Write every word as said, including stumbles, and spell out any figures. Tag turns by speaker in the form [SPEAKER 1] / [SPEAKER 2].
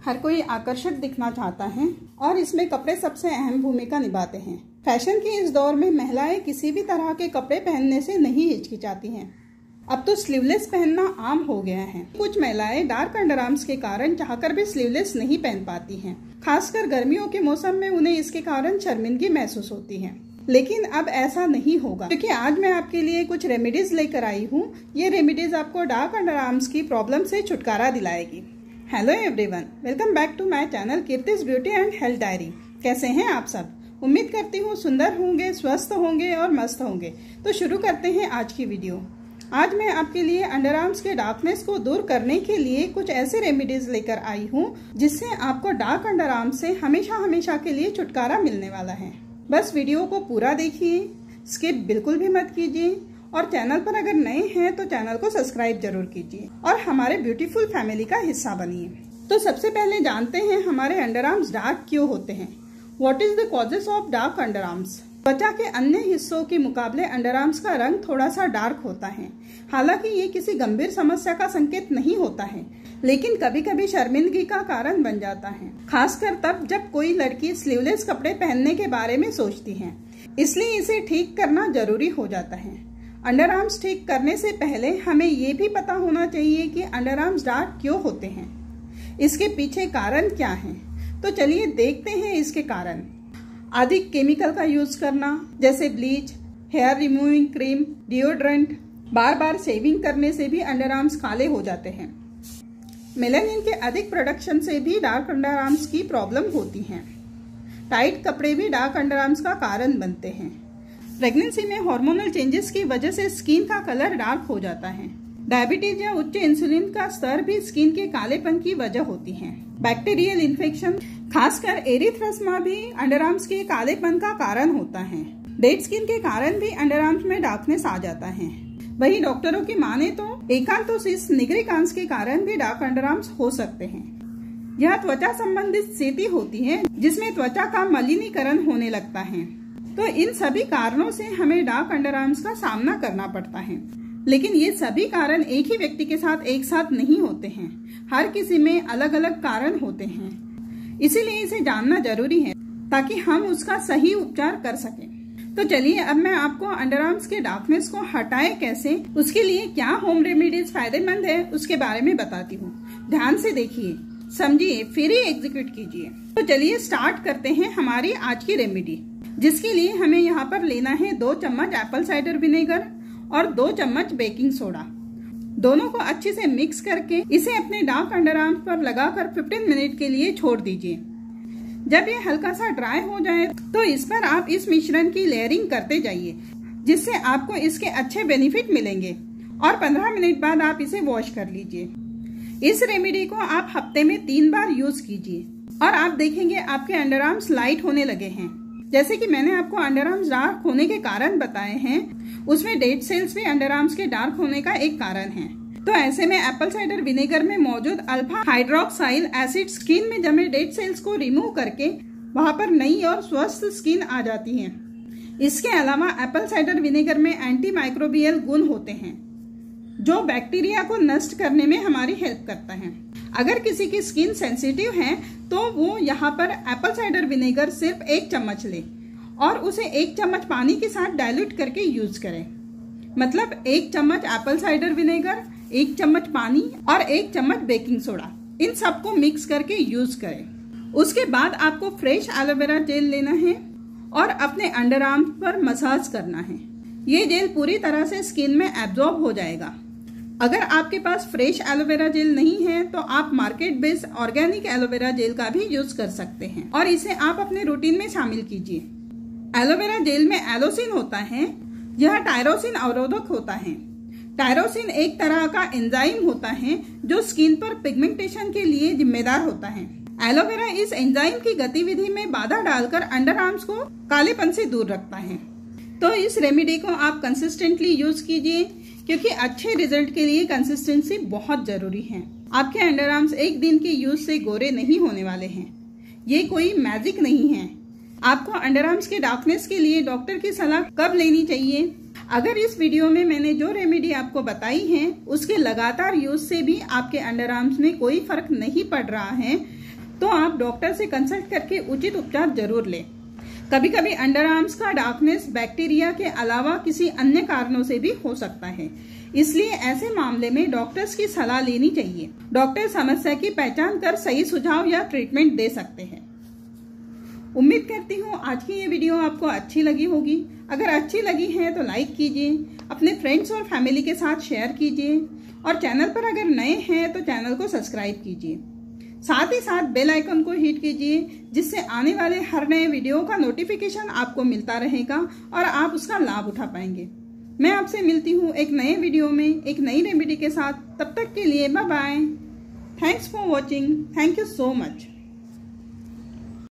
[SPEAKER 1] हर कोई आकर्षक दिखना चाहता है और इसमें कपड़े सबसे अहम भूमिका निभाते हैं। फैशन के इस दौर में महिलाएं किसी भी तरह के कपड़े पहनने से नहीं हिचकिचाती हैं। अब तो स्लीवलेस पहनना आम हो गया है। कुछ महिलाएं डार्क अंडरआर्म्स के कारण चाहकर भी स्लीवलेस नहीं पहन पाती हैं। खासकर गर्मियों के मौसम में उन्हें इसके कारण शर्मिंदगी महसूस होती है। लेकिन अब ऐसा नहीं होगा, क्योंकि आज मैं आपके लिए कुछ रेमेडीज लेकर आई हूँ। ये रेमेडीज आपको डार्क अंडरआर्म्स की प्रॉब्लम से छुटकारा दिलाएगी। Hello everyone, welcome back to my channel Keerti's beauty and health diary. कैसे हैं आप सब? उम्मीद करती हूँ सुंदर होंगे, स्वस्थ होंगे और मस्त होंगे। तो शुरू करते हैं आज की वीडियो। आज मैं आपके लिए अंडरआर्म्स के डार्कनेस को दूर करने के लिए कुछ ऐसे रेमेडीज लेकर आई हूँ जिससे आपको डार्क अंडरआर्म्स से हमेशा हमेशा के लिए छुटकारा मिलने वाला है। बस वीडियो को पूरा देखिए, स्किप बिल्कुल भी मत कीजिए और चैनल पर अगर नए हैं तो चैनल को सब्सक्राइब जरूर कीजिए और हमारे ब्यूटीफुल फैमिली का हिस्सा बनिए। तो सबसे पहले जानते हैं हमारे अंडरआर्म्स डार्क क्यों होते हैं। What is the causes of dark underarms? त्वचा के अन्य हिस्सों के मुकाबले अंडरआर्म्स का रंग थोड़ा सा डार्क होता है। हालांकि ये किसी गंभीर समस्या का संकेत नहीं होता है, लेकिन कभी कभी शर्मिंदगी का कारण बन जाता है, खासकर तब जब कोई लड़की स्लीवलेस कपड़े पहनने के बारे में सोचती है। इसलिए इसे ठीक करना जरूरी हो जाता है। अंडरआर्म्स ठीक करने से पहले हमें ये भी पता होना चाहिए कि अंडरआर्म्स डार्क क्यों होते हैं, इसके पीछे कारण क्या है। तो चलिए देखते हैं इसके कारण। अधिक केमिकल का यूज करना, जैसे bleach, hair removing cream, deodorant, बार बार शेविंग करने से भी अंडरआर्म्स काले हो जाते हैं। मेलानिन के अधिक प्रोडक्शन से भी डार्क अंडरआर्म्स की प्रॉब्लम होती है। टाइट कपड़े भी डार्क अंडरआर्म्स का कारण बनते हैं। प्रेगनेंसी में हार्मोनल चेंजेस की वजह से स्किन का कलर डार्क हो जाता है। डायबिटीज या उच्च इंसुलिन का स्तर भी स्किन के कालेपन की वजह होती है। बैक्टीरियल इन्फेक्शन, खासकर एरिथ्रोमा भी अंडरआर्म्स के कालेपन का कारण होता है। डेड स्किन के कारण भी अंडरआर्म्स में डार्कनेस आ जाता है। वही डॉक्टरों की माने तो एकांथोसिस निग्रिकांस के कारण भी डार्क अंडरआर्म्स हो सकते हैं। यह त्वचा संबंधित स्थिति होती है जिसमें त्वचा का मलिनीकरण होने लगता है। तो इन सभी कारणों से हमें डार्क अंडरआर्म्स का सामना करना पड़ता है। लेकिन ये सभी कारण एक ही व्यक्ति के साथ एक साथ नहीं होते हैं। हर किसी में अलग अलग कारण होते हैं, इसीलिए इसे जानना जरूरी है ताकि हम उसका सही उपचार कर सकें। तो चलिए अब मैं आपको अंडरआर्म्स के डार्कनेस को हटाए कैसे, उसके लिए क्या होम रेमेडीज फायदेमंद है उसके बारे में बताती हूँ। ध्यान से देखिए, समझिए, फिर ही एग्जीक्यूट कीजिए। तो चलिए स्टार्ट करते हैं हमारी आज की रेमेडी, जिसके लिए हमें यहाँ पर लेना है दो चम्मच एप्पल साइडर विनेगर और दो चम्मच बेकिंग सोडा। दोनों को अच्छे से मिक्स करके इसे अपने डार्क अंडरआर्म्स पर लगाकर पंद्रह मिनट के लिए छोड़ दीजिए। जब ये हल्का सा ड्राई हो जाए तो इस पर आप इस मिश्रण की लेयरिंग करते जाइए, जिससे आपको इसके अच्छे बेनिफिट मिलेंगे। और पंद्रह मिनट बाद आप इसे वॉश कर लीजिए। इस रेमेडी को आप हफ्ते में तीन बार यूज कीजिए और आप देखेंगे आपके अंडरआर्म्स लाइट होने लगे हैं। जैसे कि मैंने आपको अंडरआर्म्स डार्क होने के कारण बताए हैं, उसमें डेड सेल्स भी अंडरआर्म्स के डार्क होने का एक कारण है। तो ऐसे में एप्पल साइडर विनेगर में मौजूद अल्फा हाइड्रोक्साइल एसिड स्किन में जमे डेड सेल्स को रिमूव करके वहां पर नई और स्वस्थ स्किन आ जाती है। इसके अलावा एप्पल साइडर विनेगर में एंटी माइक्रोबियल गुण होते हैं जो बैक्टीरिया को नष्ट करने में हमारी हेल्प करता है। अगर किसी की स्किन सेंसिटिव है तो वो यहाँ पर एप्पल साइडर विनेगर सिर्फ एक चम्मच ले और उसे एक चम्मच पानी के साथ डाइल्यूट करके यूज करें। मतलब एक चम्मच एप्पल साइडर विनेगर, एक चम्मच पानी और एक चम्मच बेकिंग सोडा, इन सबको मिक्स करके यूज करें। उसके बाद आपको फ्रेश एलोवेरा जेल लेना है और अपने अंडरआर्म्स पर मसाज करना है। ये जेल पूरी तरह से स्किन में एब्जॉर्ब हो जाएगा। अगर आपके पास फ्रेश एलोवेरा जेल नहीं है तो आप market based organic aloe vera gel का भी यूज कर सकते हैं और इसे आप अपने रूटीन में शामिल कीजिए। एलोवेरा जेल में एलोसिन होता है। यह टायरोसिन अवरोधक होता है। टायरोसिन एक तरह का एंजाइम होता है जो स्किन पर पिगमेंटेशन के लिए जिम्मेदार होता है। एलोवेरा इस एंजाइम की गतिविधि में बाधा डालकर अंडरआर्म्स को कालेपन से दूर रखता है। तो इस रेमेडी को आप कंसिस्टेंटली यूज कीजिए, क्योंकि अच्छे रिजल्ट के लिए कंसिस्टेंसी बहुत जरूरी है। आपके अंडरआर्म्स एक दिन के यूज से गोरे नहीं होने वाले हैं। ये कोई मैजिक नहीं है। आपको अंडरआर्म्स के डार्कनेस के लिए डॉक्टर की सलाह कब लेनी चाहिए? अगर इस वीडियो में मैंने जो रेमेडी आपको बताई है उसके लगातार यूज से भी आपके अंडरआर्म्स में कोई फर्क नहीं पड़ रहा है तो आप डॉक्टर से कंसल्ट करके उचित उपचार जरूर लें। कभी कभी अंडर आर्म्स का डार्कनेस बैक्टीरिया के अलावा किसी अन्य कारणों से भी हो सकता है, इसलिए ऐसे मामले में डॉक्टर्स की सलाह लेनी चाहिए। डॉक्टर समस्या की पहचान कर सही सुझाव या ट्रीटमेंट दे सकते हैं। उम्मीद करती हूँ आज की ये वीडियो आपको अच्छी लगी होगी। अगर अच्छी लगी है तो लाइक कीजिए, अपने फ्रेंड्स और फैमिली के साथ शेयर कीजिए और चैनल पर अगर नए हैं तो चैनल को सब्सक्राइब कीजिए। साथ ही साथ बेल आइकन को हिट कीजिए, जिससे आने वाले हर नए वीडियो का नोटिफिकेशन आपको मिलता रहेगा और आप उसका लाभ उठा पाएंगे। मैं आपसे मिलती हूँ एक नए वीडियो में एक नई रेमेडी के साथ। तब तक के लिए bye bye. Thanks for watching. Thank you so much.